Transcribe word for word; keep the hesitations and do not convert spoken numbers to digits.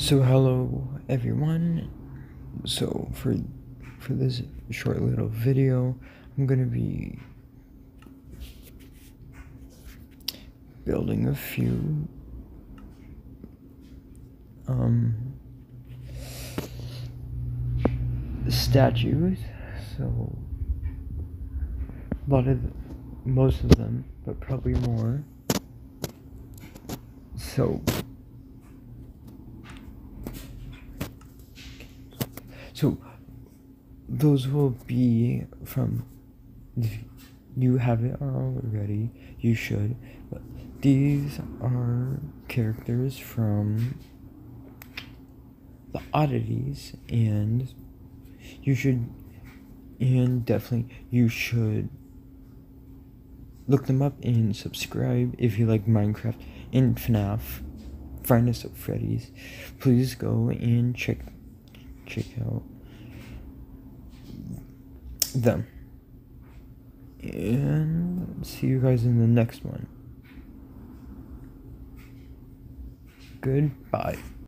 So hello everyone. So for for this short little video, I'm gonna be building a few um statues. So a lot of most of them, but probably more. So so those will be from, if you have it already, you should, but these are characters from the oddities, and you should and definitely you should look them up and subscribe if you like Minecraft and FNAF, Five Nights at Freddy's. Please go and check check out them, and see you guys in the next one. Goodbye.